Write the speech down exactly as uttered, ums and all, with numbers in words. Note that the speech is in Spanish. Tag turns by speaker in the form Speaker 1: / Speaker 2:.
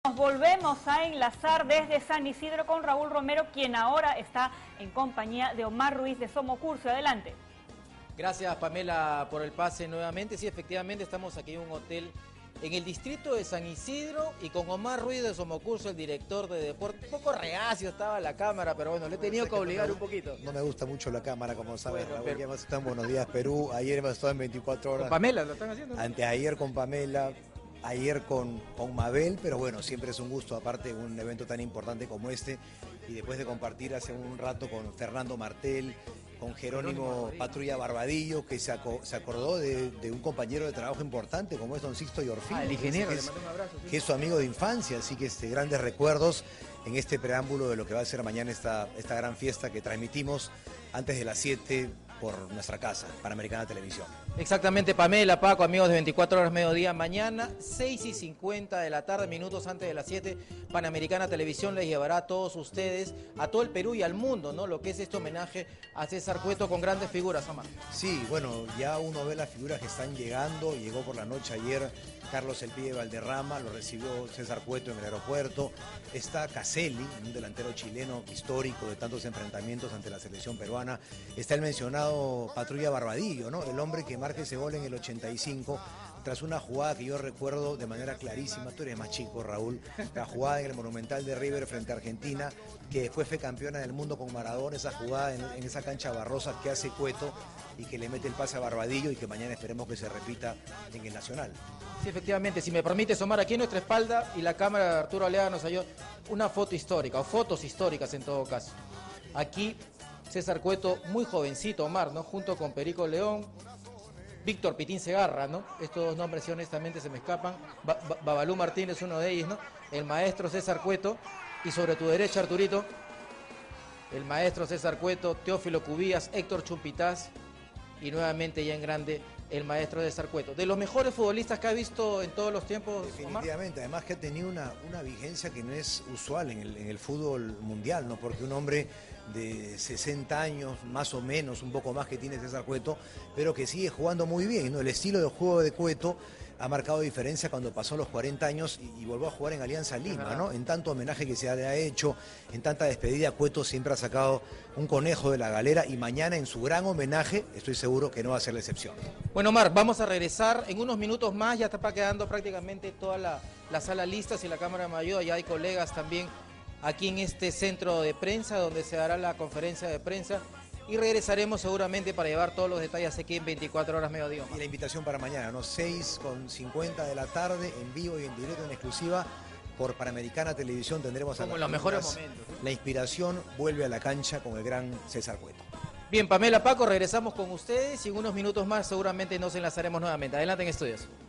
Speaker 1: Nos volvemos a enlazar desde San Isidro con Raúl Romero, quien ahora está en compañía de Omar Ruiz de Somocurso. Adelante.
Speaker 2: Gracias, Pamela, por el pase nuevamente. Sí, efectivamente estamos aquí en un hotel en el distrito de San Isidro y con Omar Ruiz de Somocurso, el director de deporte. Un poco reacio estaba la cámara, pero bueno, le he tenido que obligar un poquito.
Speaker 3: No me gusta mucho la cámara, como sabes,
Speaker 2: Bueno,
Speaker 3: Raúl.
Speaker 2: pero-
Speaker 3: Ya hemos estado en Buenos Días, Perú. Ayer hemos estado en veinticuatro horas.
Speaker 2: Con Pamela, ¿lo están haciendo?
Speaker 3: Anteayer con Pamela, ayer con, con Mabel, pero bueno, siempre es un gusto, aparte un evento tan importante como este, y después de compartir hace un rato con Fernando Martel, con Jerónimo Patrulla Barbadillo, que se, aco- se acordó de, de un compañero de trabajo importante como es don Sixto Yorfino,
Speaker 2: Ah, el
Speaker 3: que es-
Speaker 2: ingeniero,
Speaker 3: que
Speaker 2: le
Speaker 3: es,
Speaker 2: mandé un abrazo. Sí.
Speaker 3: que es su amigo de infancia, así que este, grandes recuerdos en este preámbulo de lo que va a ser mañana esta, esta gran fiesta que transmitimos antes de las siete por nuestra casa, Panamericana Televisión.
Speaker 2: Exactamente, Pamela, Paco, amigos de veinticuatro horas mediodía, mañana seis y cincuenta de la tarde, minutos antes de las siete, Panamericana Televisión les llevará a todos ustedes, a todo el Perú y al mundo, ¿no? Lo que es este homenaje a César Cueto con grandes figuras, Omar.
Speaker 3: Sí, bueno, ya uno ve las figuras que están llegando. Llegó por la noche ayer Carlos El Pibe Valderrama, lo recibió César Cueto en el aeropuerto. Está Caselli, un delantero chileno histórico de tantos enfrentamientos ante la selección peruana. Está el mencionado Patrulla Barbadillo, ¿no? El hombre que marca ese gol en el ochenta y cinco, tras una jugada que yo recuerdo de manera clarísima. Tú eres más chico, Raúl. La jugada en el Monumental de River frente a Argentina, que después fue campeona del mundo con Maradona, esa jugada en, en esa cancha barrosa que hace Cueto y que le mete el pase a Barbadillo y que mañana esperemos que se repita en el Nacional.
Speaker 2: Sí, efectivamente, si me permite, Omar, aquí en nuestra espalda y la cámara de Arturo Alea nos ayudó una foto histórica, o fotos históricas en todo caso. Aquí César Cueto, muy jovencito, Omar, ¿no? Junto con Perico León, Víctor Pitín Segarra, ¿no? Estos dos nombres, sí, honestamente, se me escapan. Ba- Ba- Babalú Martínez, uno de ellos, ¿no? El maestro César Cueto. Y sobre tu derecha, Arturito, el maestro César Cueto, Teófilo Cubías, Héctor Chumpitaz y nuevamente ya en grande el maestro César Cueto. De los mejores futbolistas que ha visto en todos los tiempos, Omar.
Speaker 3: Definitivamente, además que ha tenido una, una vigencia que no es usual en el, en el fútbol mundial, ¿no? Porque un hombre de sesenta años, más o menos, un poco más que tiene César Cueto, pero que sigue jugando muy bien, ¿no? El estilo de juego de Cueto ha marcado diferencia cuando pasó los cuarenta años y, y volvió a jugar en Alianza Lima, ¿no? En tanto homenaje que se le ha hecho, en tanta despedida, Cueto siempre ha sacado un conejo de la galera y mañana en su gran homenaje estoy seguro que no va a ser la excepción.
Speaker 2: Bueno, Omar, vamos a regresar en unos minutos más, ya está quedando prácticamente toda la, la sala lista, si la cámara me ayuda, ya hay colegas también aquí en este centro de prensa donde se dará la conferencia de prensa y regresaremos seguramente para llevar todos los detalles aquí en veinticuatro horas mediodía.
Speaker 3: Y la invitación para mañana, ¿no? seis con cincuenta de la tarde, en vivo y en directo, en exclusiva, por Panamericana Televisión tendremos a
Speaker 2: Como en
Speaker 3: las
Speaker 2: los mejores
Speaker 3: figuras.
Speaker 2: momentos, ¿sí?
Speaker 3: La inspiración vuelve a la cancha con el gran César Cueto.
Speaker 2: Bien, Pamela, Paco, regresamos con ustedes y en unos minutos más seguramente nos enlazaremos nuevamente. Adelante en estudios.